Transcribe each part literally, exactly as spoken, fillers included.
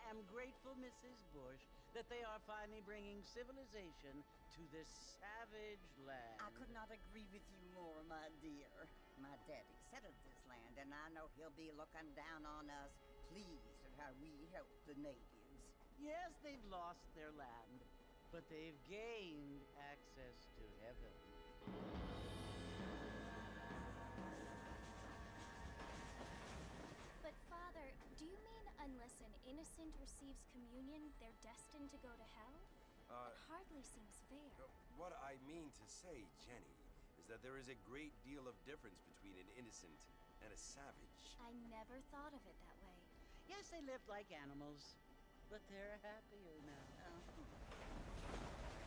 am grateful, Missus Bush, that they are finally bringing civilization to this savage land. I could not agree with you more, my dear. My daddy settled this land, and I know he'll be looking down on us, pleased at how we help the natives. Yes, they've lost their land, but they've gained access to heaven. But Father, do you mean unless an innocent receives communion, they're destined to go to hell? Uh, it hardly seems fair. Uh, what I mean to say, Jenny, is that there is a great deal of difference between an innocent and a savage. I never thought of it that way. Yes, they lived like animals, but they're happier now. Uh-huh.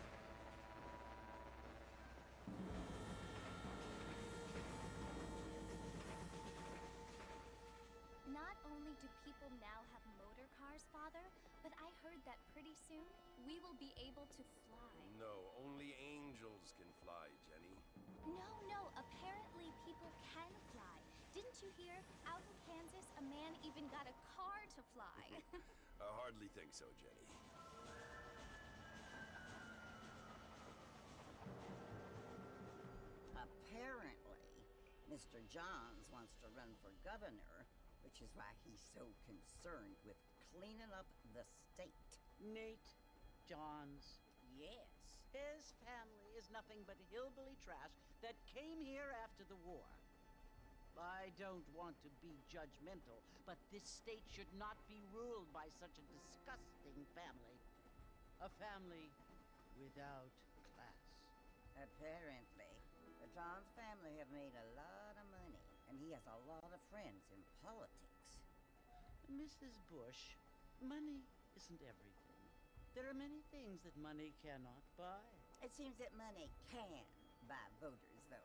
Not only do people now have motor cars, Father, but I heard that pretty soon we will be able to fly. No, only angels can fly, Jenny. No, no, apparently people can fly. Didn't you hear? Out in Kansas, a man even got a car to fly. I hardly think so, Jenny. Apparently, Mister Johns wants to run for governor, which is why he's so concerned with cleaning up the state. Nate Johns. Yes. His family is nothing but hillbilly trash that came here after the war. I don't want to be judgmental, but this state should not be ruled by such a disgusting family. A family without class. Apparently, the Johns family have made a lot of money, and he has a lot of friends in politics. Missus Bush, money isn't everything. There are many things that money cannot buy. It seems that money can buy voters, though.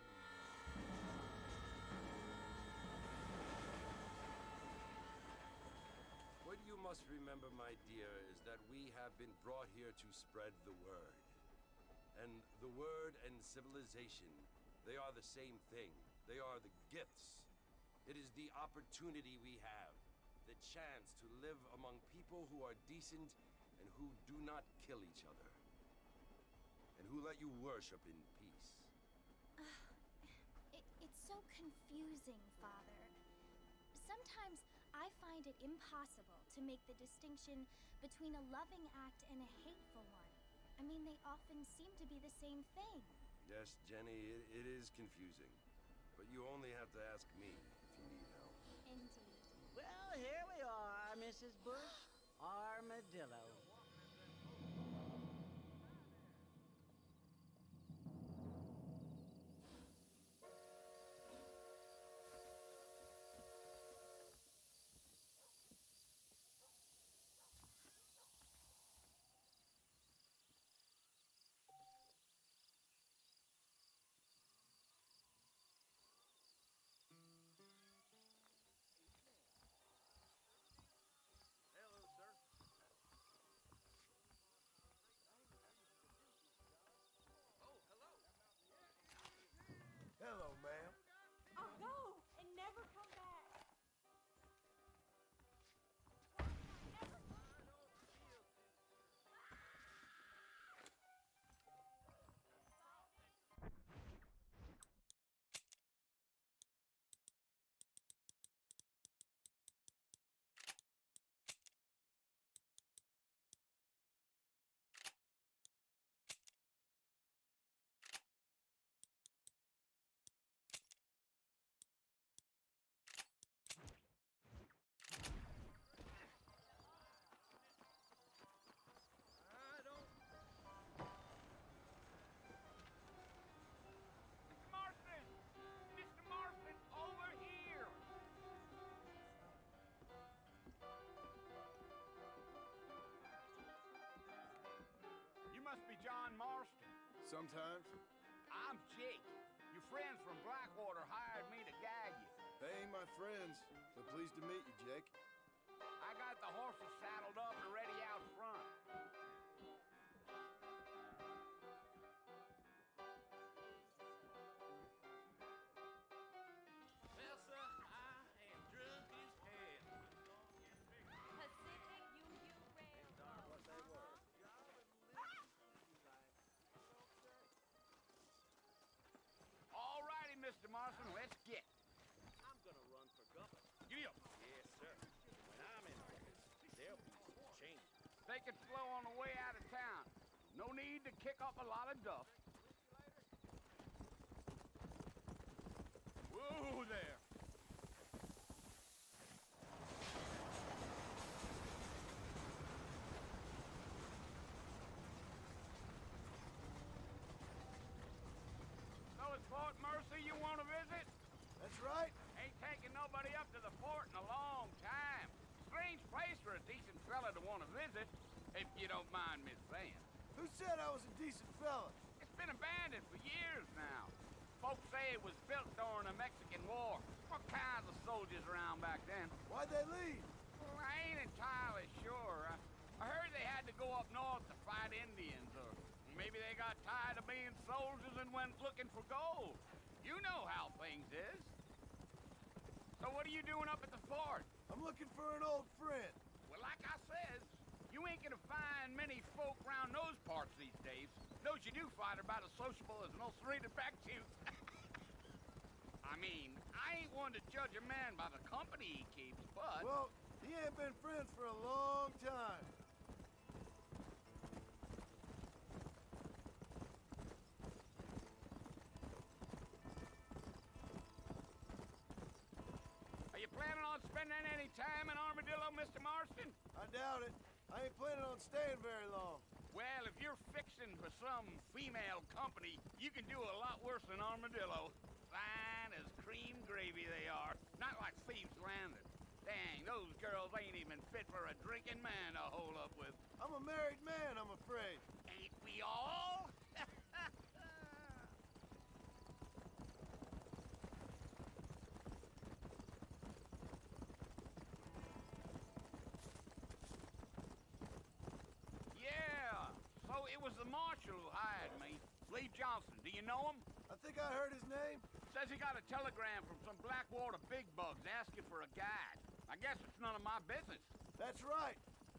What you must remember, my dear, is that we have been brought here to spread the word. And the word and civilization, they are the same thing. They are the gifts. It is the opportunity we have, the chance to live among people who are decent and who do not kill each other, and who let you worship in peace. Uh, it, it's so confusing, Father. Sometimes I find it impossible to make the distinction between a loving act and a hateful one. I mean, they often seem to be the same thing. Yes, Jenny, it, it is confusing. But you only have to ask me if you need help. Indeed. Well, here we are, Missus Bush. Armadillo. Hello, sir. Oh, hello. Hello, ma'am. I'll go and never come back. I don't... Mister Marston! Mister Marston, over here! You must be John Marston. Sometimes. I'm Jake. Your friends from Blackwater hired me to guide you. They ain't my friends, so pleased to meet you, Jake. I got the horses saddled up and ready out front. Well, sir, I am drunk as hell. Pacific, you take it slow on the way out of town. No need to kick up a lot of dust. Whoa there! So it's Fort Mercy you want to visit? That's right. Ain't taking nobody up to the fort in a long time. Strange place for a decent fella to want to visit, if you don't mind me saying. Who said I was a decent fella? It's been abandoned for years now. Folks say it was built during the Mexican War. What kinds of soldiers around back then? Why'd they leave? Well, I ain't entirely sure. I, I heard they had to go up north to fight Indians, or maybe they got tired of being soldiers and went looking for gold. You know how things is. So what are you doing up at the fort? I'm looking for an old friend. Well, like I says, you ain't gonna find many folk around those parts these days. Those you do find are about as sociable as an old serrated back tooth. I mean, I ain't one to judge a man by the company he keeps, but... Well, he ain't been friends for a long time. Are you planning on spending any time in Armadillo, Mister Marston? I doubt it. I ain't planning on staying very long. Well, if you're fixing for some female company, you can do a lot worse than Armadillo. Fine as cream gravy they are. Not like Thieves' Landing. Dang, those girls ain't even fit for a drinking man to hold up with. I'm a married man, I'm afraid. Ain't we all? Yeah, so it was the marshal who hired me. Lee Johnson, do you know him? I think I heard his name. Says he got a telegram from some Blackwater big bugs asking for a guide. I guess it's none of my business. That's right.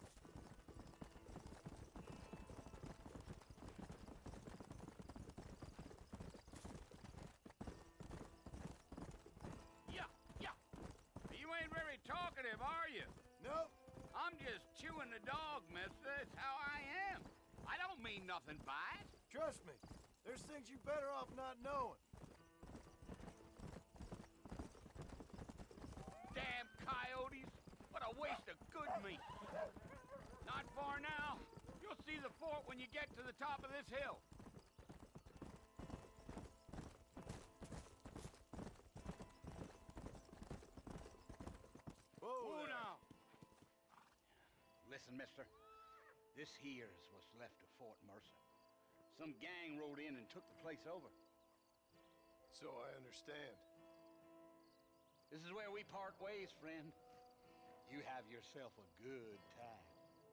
Yeah, yeah. You ain't very talkative, are you? Nope. I'm just chewing the dog, mister. It's how I am. I don't mean nothing by it. Trust me. There's things you better off not knowing. Damn coyotes. What a waste of good meat. Not far now. You'll see the fort when you get to the top of this hill. Whoa, Whoa there. now. Listen, mister. This here's what's left of Fort Mercer. Some gang rode in and took the place over. So I understand. This is where we part ways, friend. You have yourself a good time.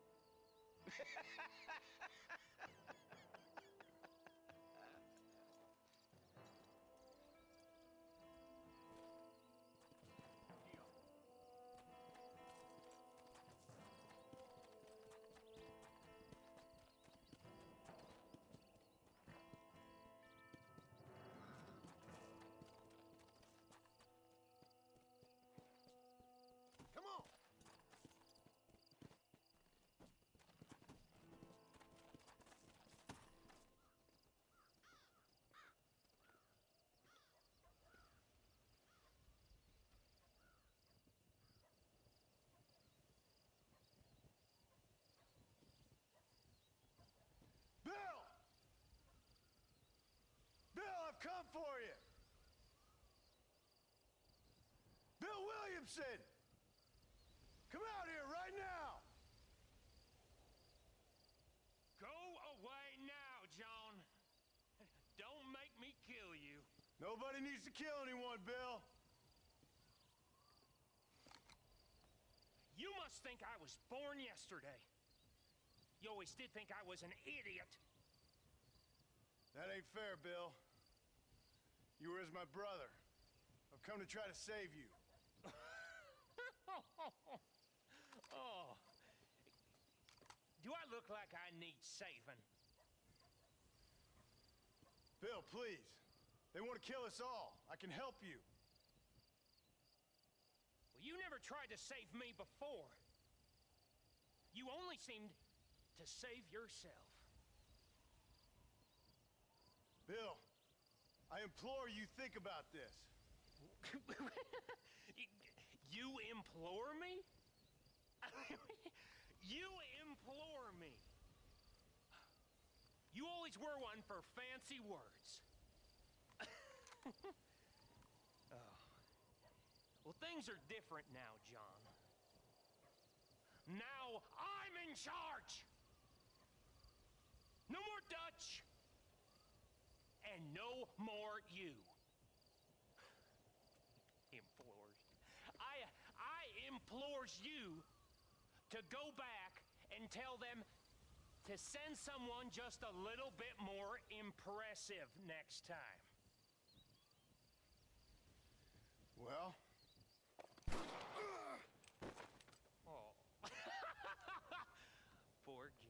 Come on. Bill! Bill, I've come for you! Bill Williamson! Come out here right now! Go away now, John. Don't make me kill you. Nobody needs to kill anyone, Bill. You must think I was born yesterday. You always did think I was an idiot. That ain't fair, Bill. You were as my brother. I've come to try to save you. Oh. Do I look like I need saving? Bill, please. They want to kill us all. I can help you. Well, you never tried to save me before. You only seemed to save yourself. Bill, I implore you think about this. You implore me? You implore me. You always were one for fancy words. Oh. Well, things are different now, John. Now I'm in charge. No more Dutch. And no more you. Implores. I I implores you to go back and tell them to send someone just a little bit more impressive next time. Well? Oh. Poor John.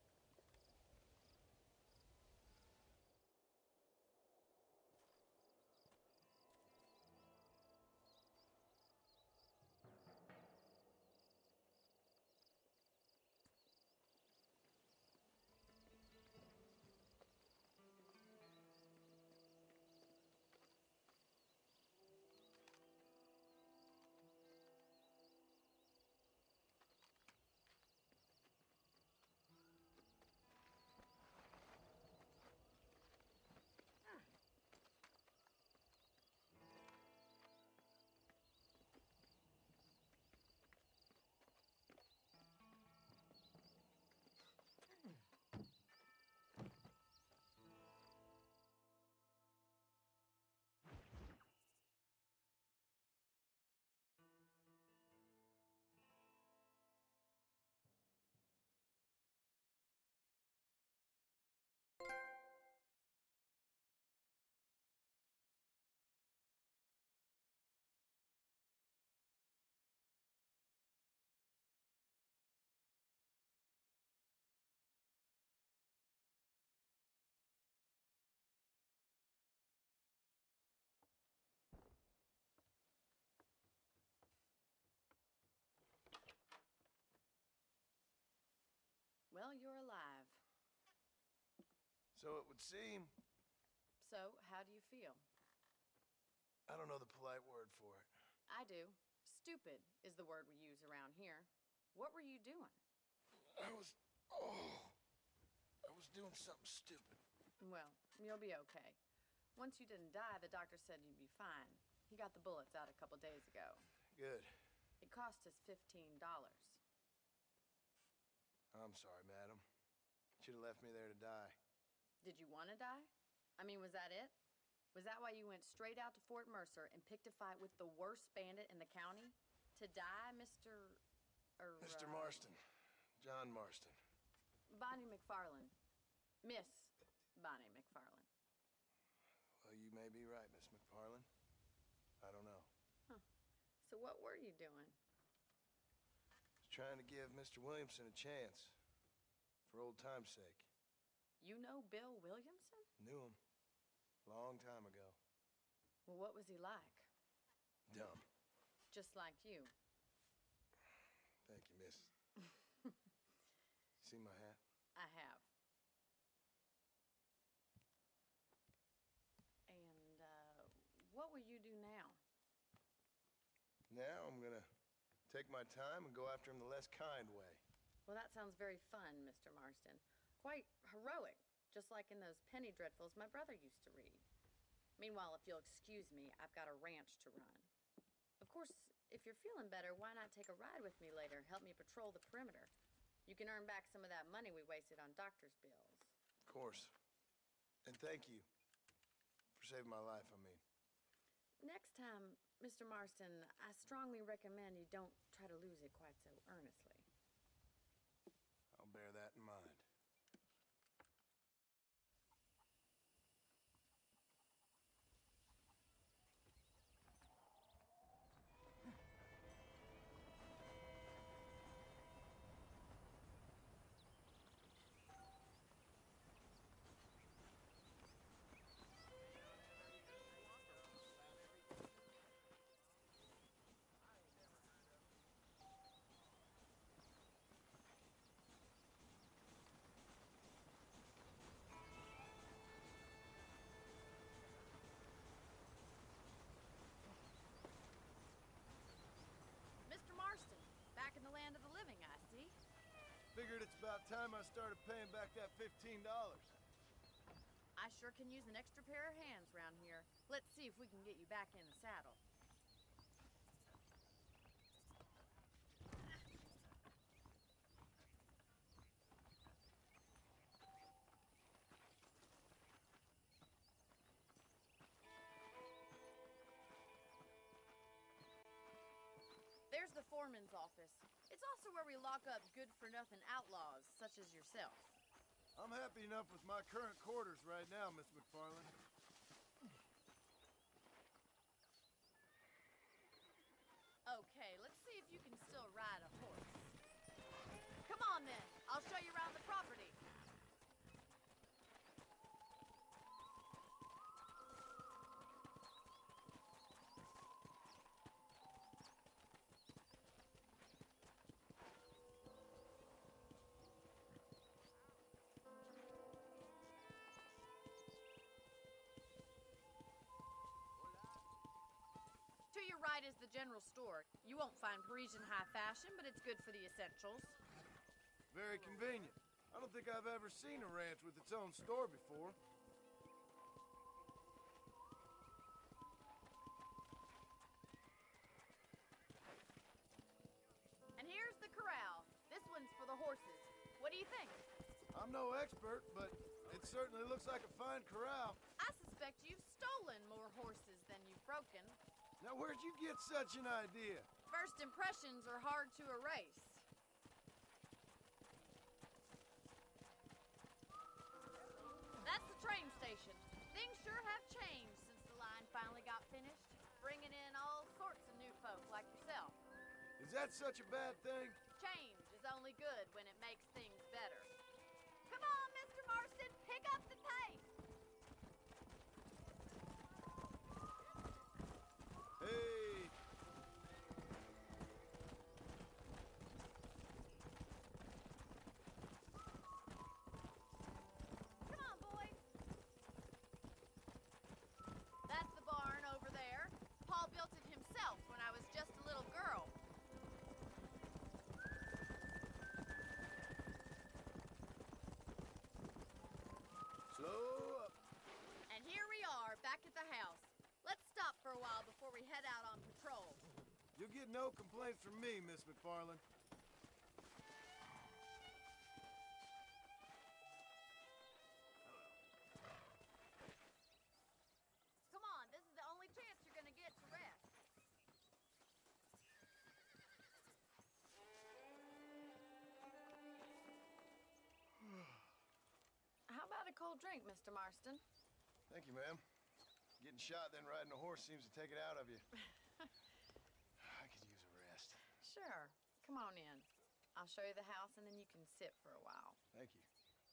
Well, you're alive. So it would seem. So, how do you feel? I don't know the polite word for it. I do. Stupid is the word we use around here. What were you doing? I was... Oh... I was doing something stupid. Well, you'll be okay. Once you didn't die, the doctor said you'd be fine. He got the bullets out a couple days ago. Good. It cost us fifteen dollars. I'm sorry, madam. Should have left me there to die. Did you want to die? I mean, was that it? Was that why you went straight out to Fort Mercer and picked a fight with the worst bandit in the county? To die, Mister... Er, Mister uh, Marston. John Marston. Bonnie McFarland. Miss Bonnie McFarland. Well, you may be right, Miss McFarland. I don't know. Huh. So what were you doing? Trying to give Mister Williamson a chance. For old time's sake. You know Bill Williamson? Knew him. Long time ago. Well, what was he like? Dumb. Just like you. Thank you, miss. See my hat? I have. And, uh, what will you do now? Now I'm gonna take my time and go after him the less kind way. Well, that sounds very fun, Mister Marston. Quite heroic, just like in those penny dreadfuls my brother used to read. Meanwhile, if you'll excuse me, I've got a ranch to run. Of course, if you're feeling better, why not take a ride with me later? Help me patrol the perimeter. You can earn back some of that money we wasted on doctor's bills. Of course. And thank you for saving my life, I mean. Next time, Mister Marston, I strongly recommend you don't try to lose it quite so earnestly. I'll bear that in mind. Figured it's about time I started paying back that fifteen dollars. I sure can use an extra pair of hands around here. Let's see if we can get you back in the saddle. There's the foreman's office. It's also where we lock up good-for-nothing outlaws, such as yourself. I'm happy enough with my current quarters right now, Miss McFarland. Okay, let's see if you can still ride a horse. Come on, then. I'll show you around the property. To your right is the general store. You won't find Parisian high fashion, but it's good for the essentials. Very convenient. I don't think I've ever seen a ranch with its own store before. And here's the corral. This one's for the horses. What do you think? I'm no expert, but it certainly looks like a fine corral. I suspect you've stolen more horses than you've broken. Now, where'd you get such an idea? First impressions are hard to erase. That's the train station. Things sure have changed since the line finally got finished, bringing in all sorts of new folk like yourself. Is that such a bad thing? Change is only good when it makes things better. Come on, Mister Marston, pick up the pace. Hey! Come on, boys. That's the barn over there. Paul built it himself when I was just a little girl. Slow up. And here we are, back at the house. Let's stop for a while before we head out on patrol. You'll get no complaints from me, Miss McFarland. Come on, this is the only chance you're gonna get to rest. How about a cold drink, Mister Marston? Thank you, ma'am. Getting shot, then riding a horse seems to take it out of you. I could use a rest. Sure. Come on in. I'll show you the house, and then you can sit for a while. Thank you.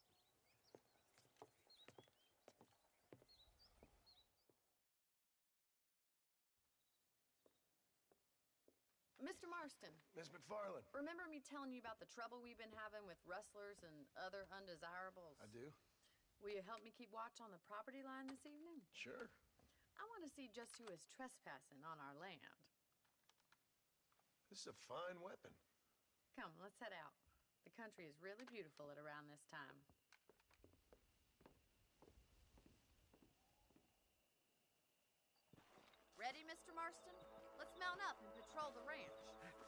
Mister Marston. Miss McFarland. Remember me telling you about the trouble we've been having with rustlers and other undesirables? I do. Will you help me keep watch on the property line this evening? Sure. I want to see just who is trespassing on our land. This is a fine weapon. Come, let's head out. The country is really beautiful at around this time. Ready, Mister Marston? Let's mount up and patrol the ranch.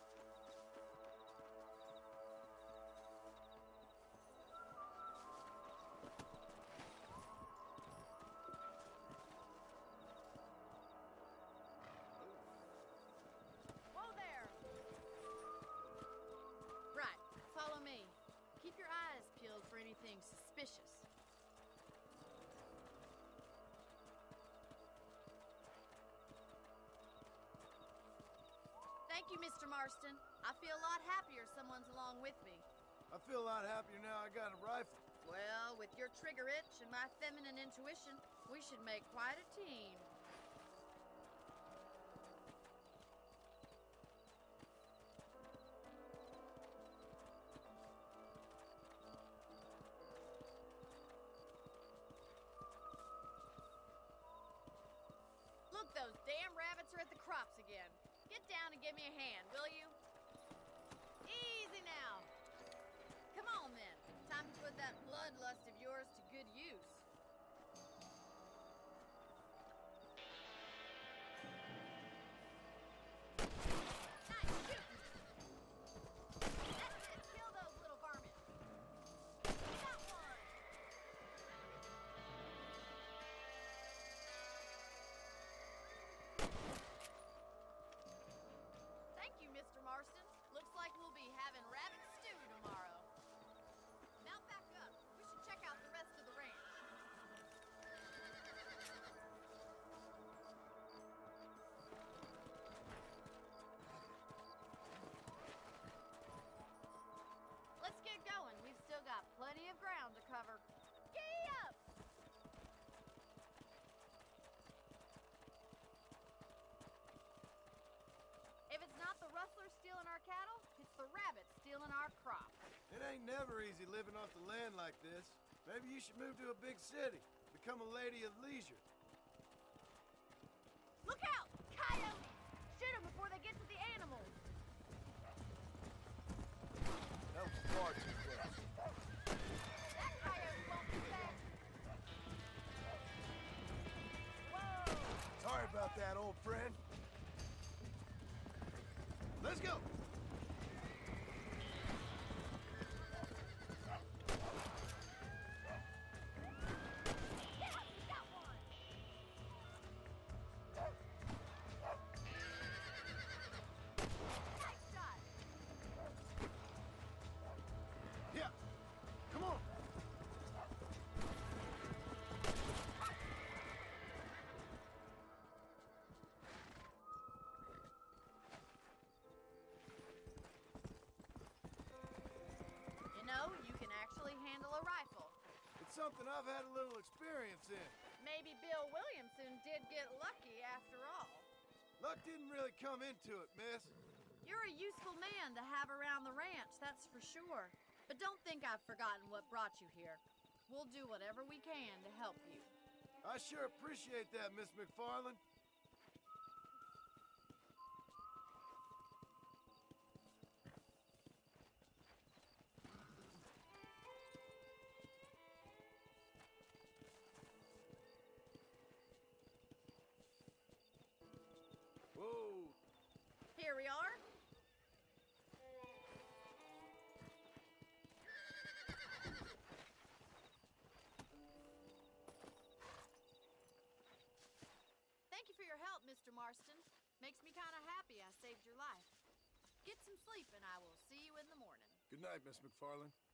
Whoa there! Right, follow me. Keep your eyes peeled for anything suspicious. Thank you, Mister Marston. I feel a lot happier someone's along with me. I feel a lot happier now I got a rifle. Well, with your trigger itch and my feminine intuition, we should make quite a team. Look, those damn rabbits are at the crops again. Get down and give me a hand, will you? Easy now. Come ain't never easy living off the land like this. Maybe you should move to a big city. Become a lady of leisure. Look out! Coyotes! Shoot them before they get to the animals. That was far too close. That coyote won't be back. Whoa! Sorry about that, old friend. Let's go! Something I've had a little experience in. Maybe Bill Williamson did get lucky after all. Luck didn't really come into it, miss. You're a useful man to have around the ranch, that's for sure. But don't think I've forgotten what brought you here. We'll do whatever we can to help you. I sure appreciate that, Miss McFarland. Whoa! Here we are. Thank you for your help, Mister Marston. Makes me kind of happy I saved your life. Get some sleep and I will see you in the morning. Good night, Miss McFarland.